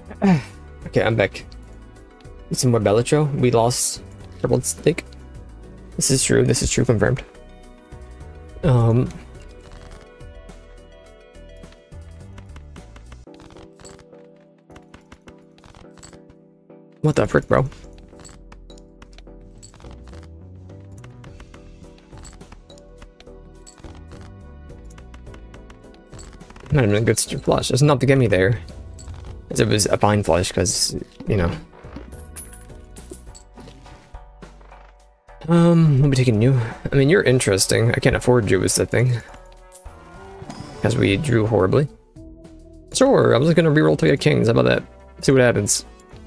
Okay, I'm back. Need some more Bellatro. We lost Triple Stick. This is true. This is true. Confirmed. What the frick, bro? Not even a good flush. It's enough to get me there. As it was a fine flush, because, you know. We'll be taking you. I mean, you're interesting. I can't afford you is the thing. Because we drew horribly. Sure, I'm just gonna reroll to get kings. How about that? See what happens.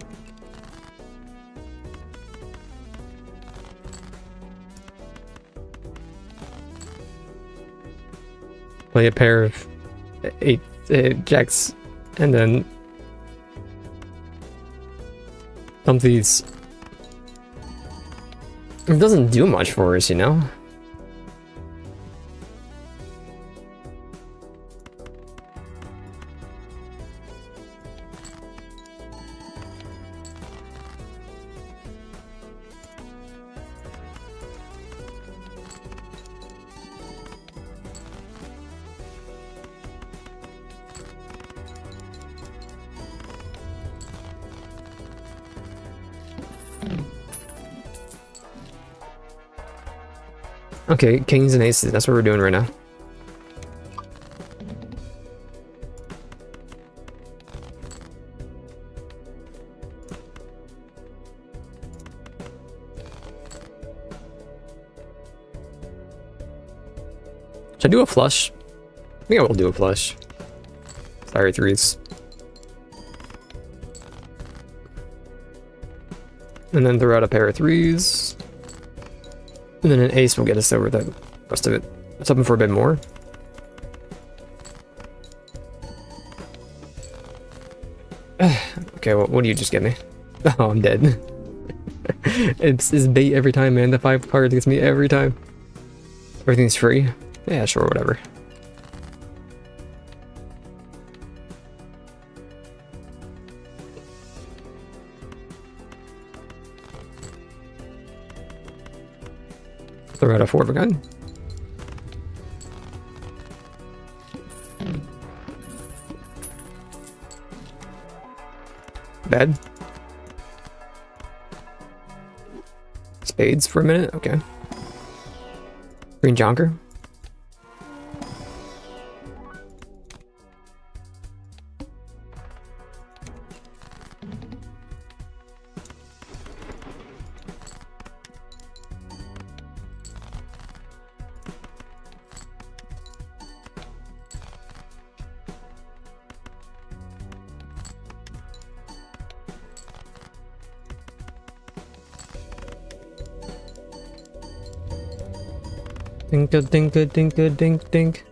Play a pair of 8 jacks, and then dump these. It doesn't do much for us, you know? Okay, kings and aces, that's what we're doing right now. Should I do a flush? I think I will do a flush. Fire threes. And then throw out a pair of threes. And then an ace will get us over the rest of it. Let's hoping for a bit more. Okay, well, what do you just get me? Oh, I'm dead. It's bait every time, man. The 5 card gets me every time. Everything's free. Yeah, sure, whatever. Throw out a 4 of a gun. Bad. Spades for a minute, okay. Green Jonker. Dinka dinka dinka dink dink.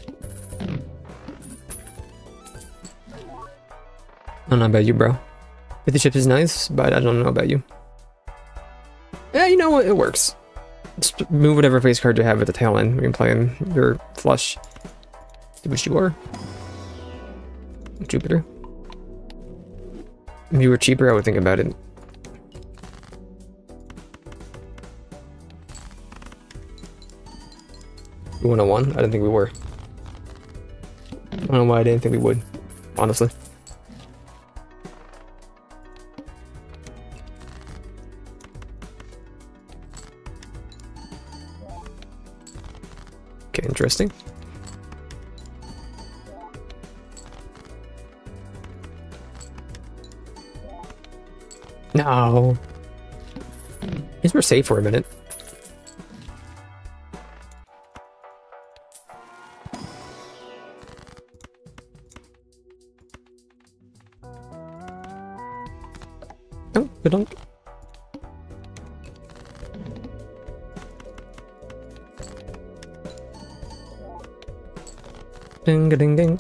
I don't know about you, bro. 50 chips is nice, but I don't know about you. Yeah, you know what? It works. Just move whatever face card you have at the tail end. We can play in your flush. Do what you are. Jupiter. If you were cheaper, I would think about it. We 101? I didn't think we were. I don't know why I didn't think we would, honestly. Okay, interesting. No. I guess we're safe for a minute. Oh, good on. Ding a ding ding.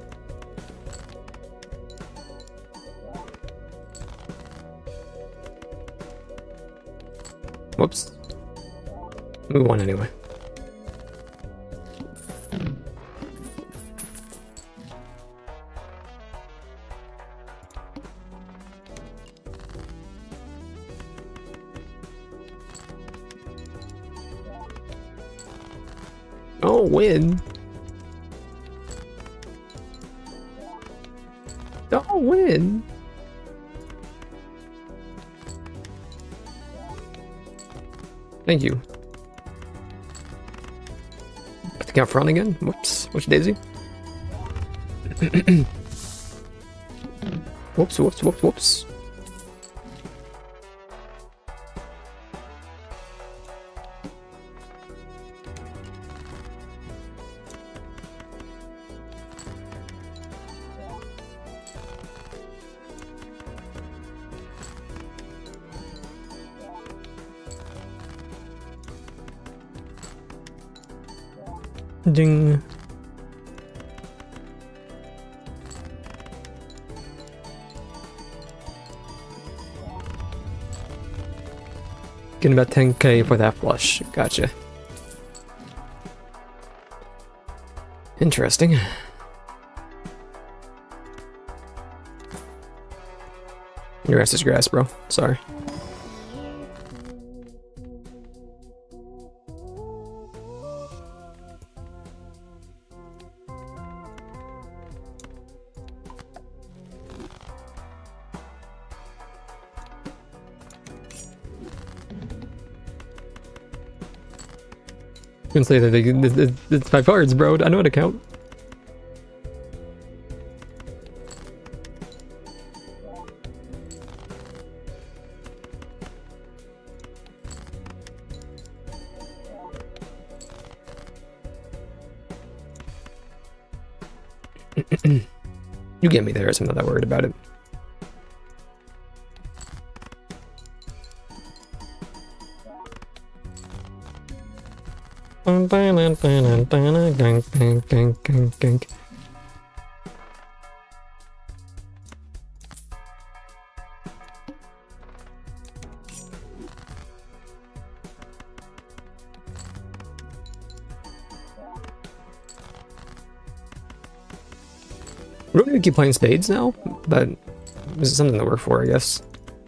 Whoops. We won anyway. Oh, win. Don't win. Thank you. Put the count front again. Whoops. Which Daisy? Whoops, whoops, whoops, whoops. Ding. Getting about 10k for that flush. Gotcha. Interesting. Your ass is grass, bro. Sorry. You can say that it's 5 cards, bro. I know how to count. You get me there, so I'm not that worried about it. We don't need to keep playing spades now, but this is something to work for, I guess.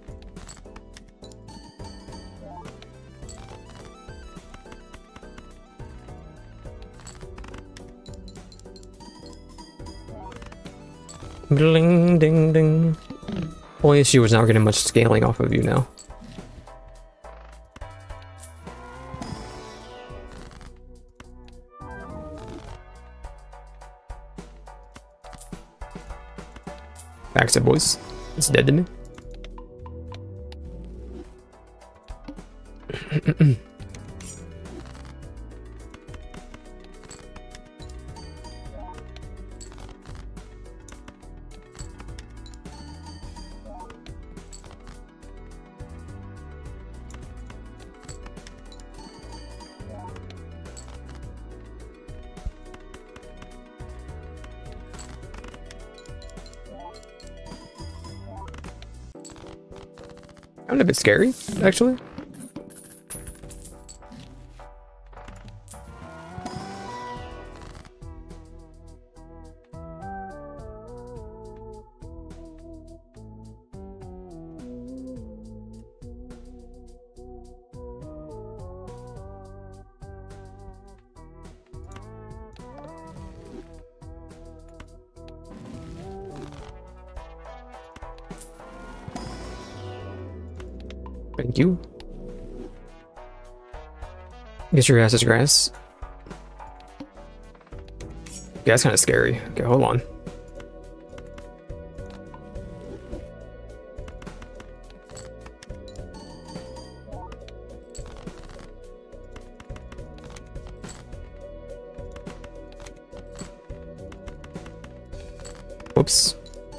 Ding ding ding. Only issue is not getting much scaling off of you now. Backs it, boys. It's dead to me. I'm a bit scary, actually. Thank you. Guess your ass is grass. Yeah, that's kind of scary. Okay, hold on. Whoops.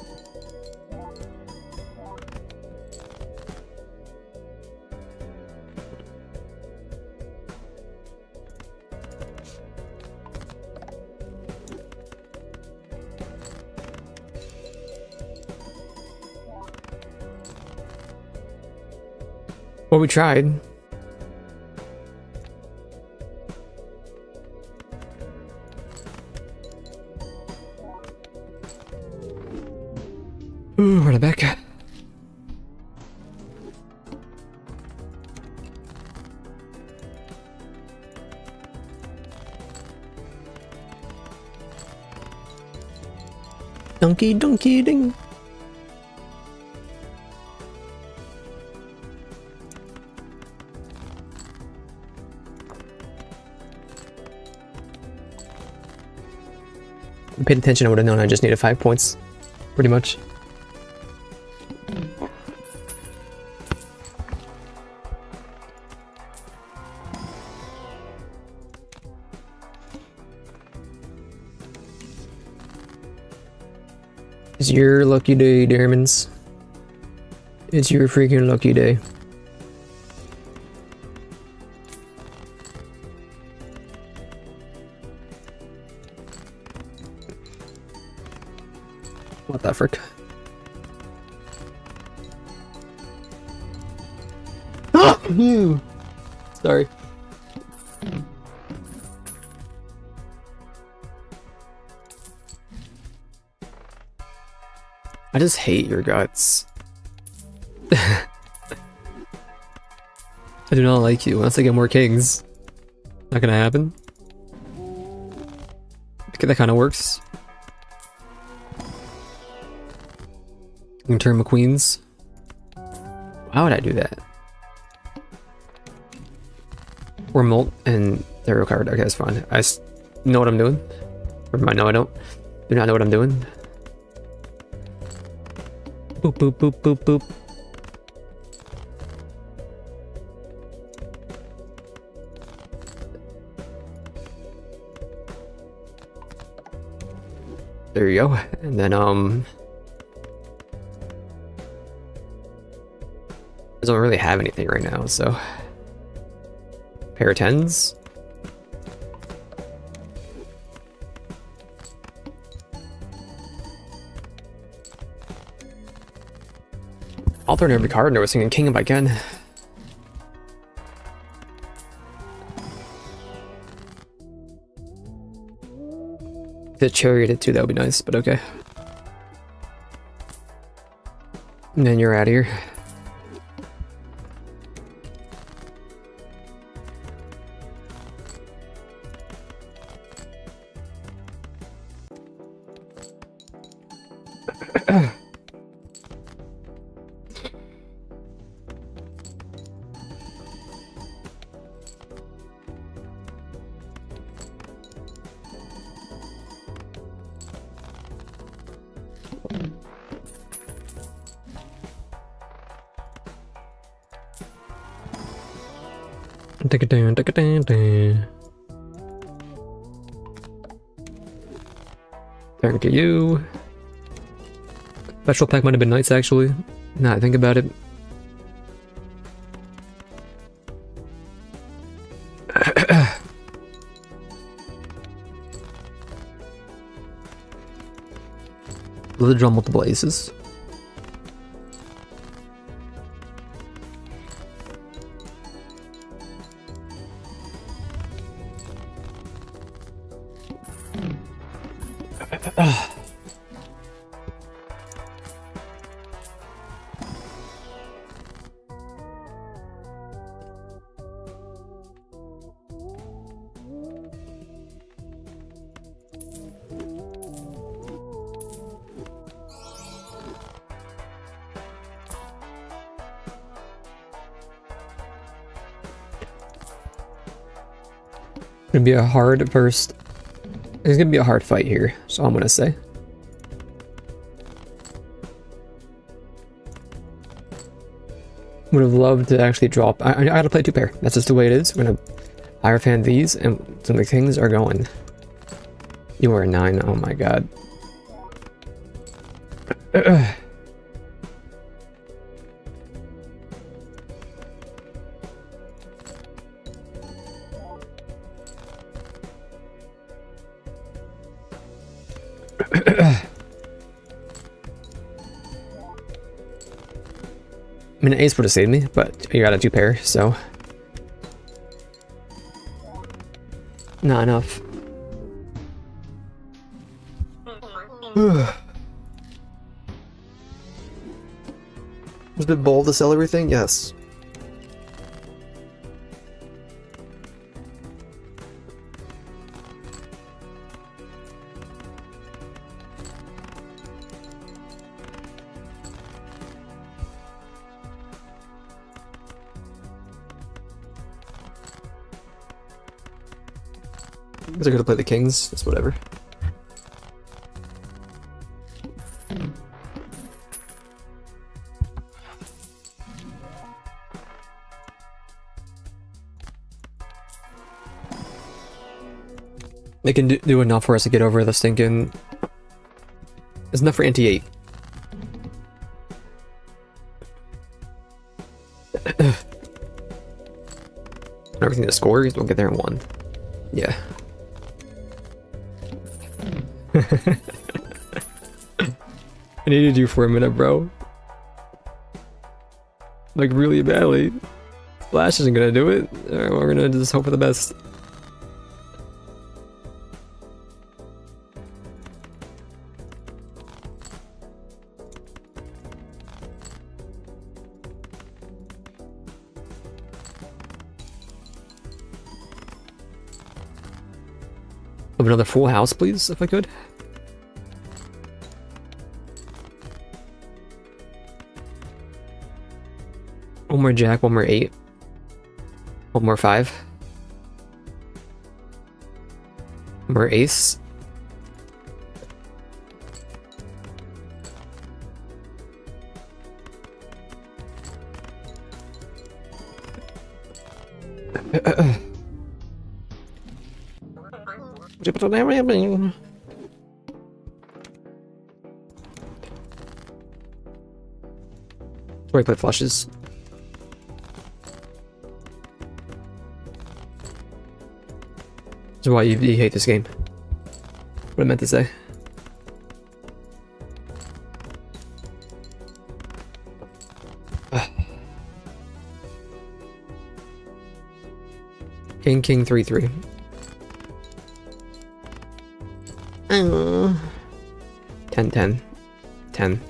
Well, we tried. Ooh, run it back. Donkey, donkey, ding. I paid attention, I would have known I just needed 5 points. Pretty much. It's your lucky day, Diamonds. It's your freaking lucky day. What the frick? You. Sorry. I just hate your guts. I do not like you. Once I get more kings, not gonna happen. Okay, that kind of works. You can turn McQueens. Why would I do that? Or molt and hero card. Okay, that's fine. I know what I'm doing. Never mind, no I don't. Do not know what I'm doing. Boop, boop, boop, boop, boop. There you go. And then, I don't really have anything right now, so. Pair of 10s. I'll turn every card into a singing king if I can. The charioted too, that would be nice, but okay. And then you're out of here. Take it down, take it down, down. Thank you. Special pack might have been nice, actually. Now I think about it. Let it draw multiple aces. Gonna be a hard first. It's gonna be a hard fight here, so I'm gonna say. Would have loved to actually drop. I gotta play 2 pair. That's just the way it is. We're gonna Hierophant these, and some of the things are going. You are a 9. Oh my god. I mean, an ace would have saved me, but you got a 2 pair, so not enough. Was it bold to sell everything? Yes. Because I gotta play the kings, it's whatever. They can do enough for us to get over the stinking... It's enough for anti-8. Everything to score, we'll get there in 1. Yeah. I needed you for a minute, bro. Like, really badly. Flash isn't gonna do it. Alright, well, we're gonna just hope for the best. Of another full house, please, if I could. One more jack, one more 8. One more 5. One more ace. Where I play flushes. That's why you hate this game. What I meant to say. King, king, 3-3. 10-10. 10.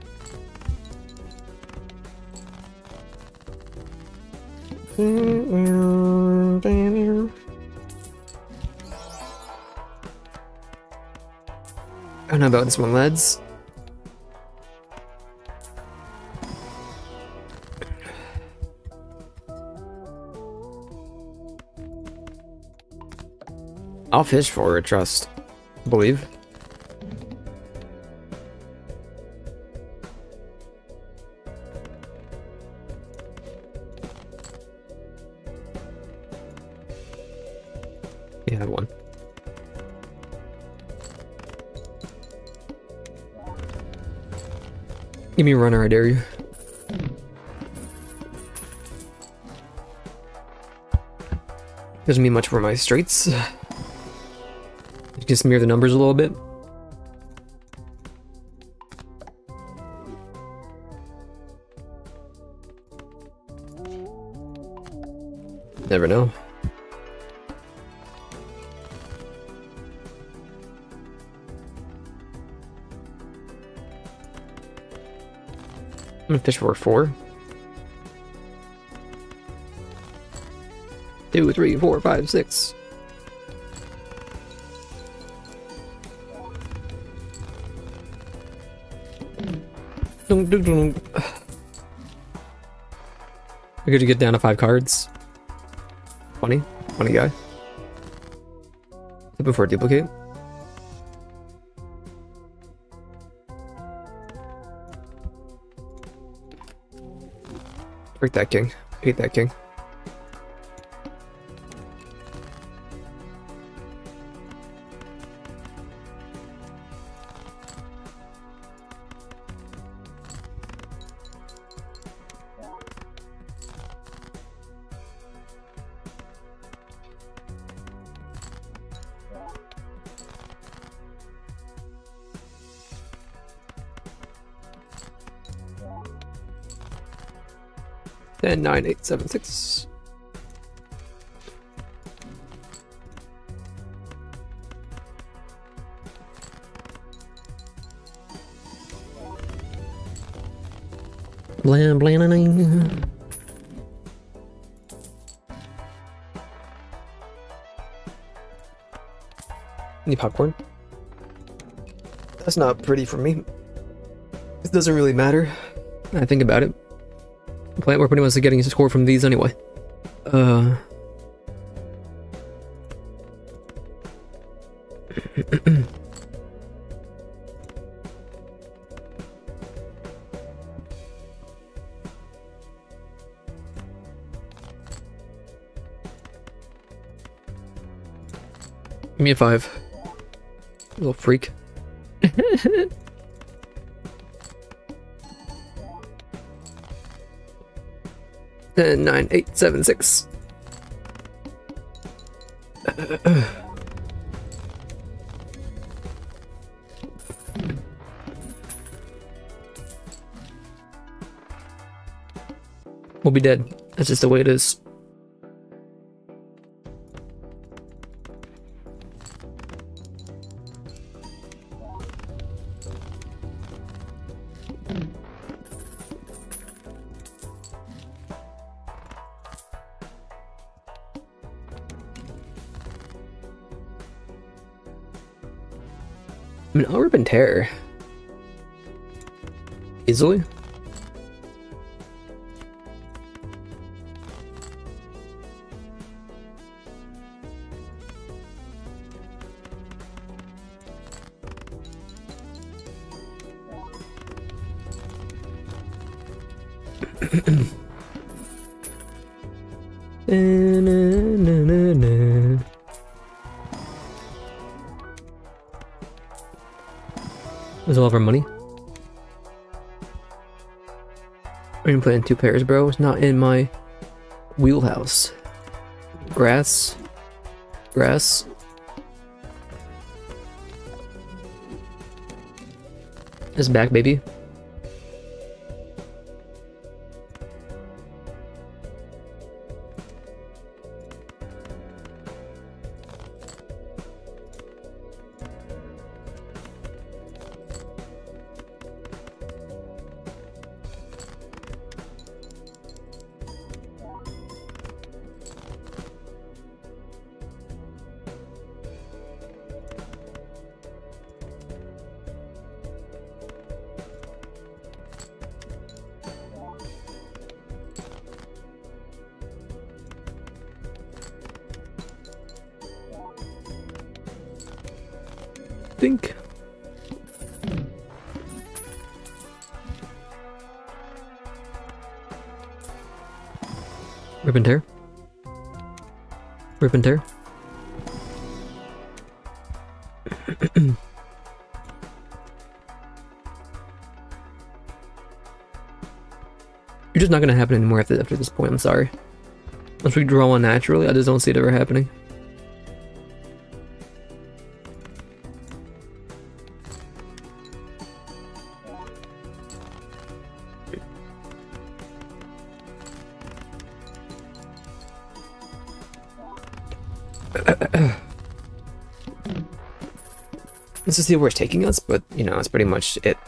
I don't know about this one, lads. I'll fish for it, trust. Believe. Yeah, I won. Give me a runner, I dare you. Doesn't mean much for my straights. Just smear the numbers a little bit. Never know. I'm gonna fish for 4. 2, 3, 4, 5, 6. I could get down to 5 cards. 20 guy. Looking for a duplicate. Break that king. Hate that king. And 9, 8, 7, 6. Blam blam. Any popcorn? That's not pretty for me. It doesn't really matter. I think about it. We're pretty much getting a score from these anyway. Give me a 5. Little freak. 10, 9, 8, 7, 6. We'll be dead. That's just the way it is. I mean, I'll rip and tear. Easily. There's all of our money. I'm gonna play in 2 pairs, bro. It's not in my wheelhouse. Grass. Grass. It's back, baby. Think. Rip and tear. Rip and tear. You're just not gonna happen anymore after this point, I'm sorry. Once we draw one naturally, I just don't see it ever happening. This is where it's taking us, but you know, that's pretty much it.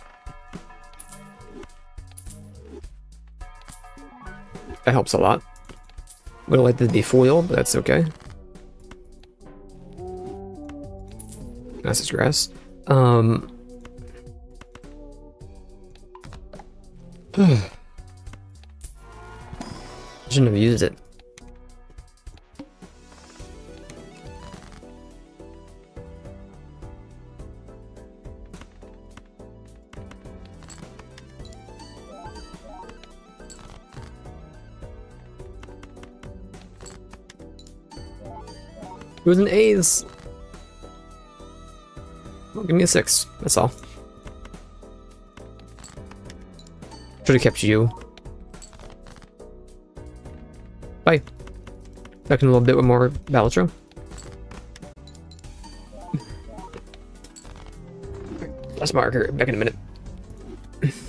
That helps a lot. Would have liked to be foil, but that's okay. That's just grass. Shouldn't have used it. It was an A's. Well, give me a 6. That's all. Should have kept you. Bye. Back in a little bit with more Balatro. Last marker. Back in a minute.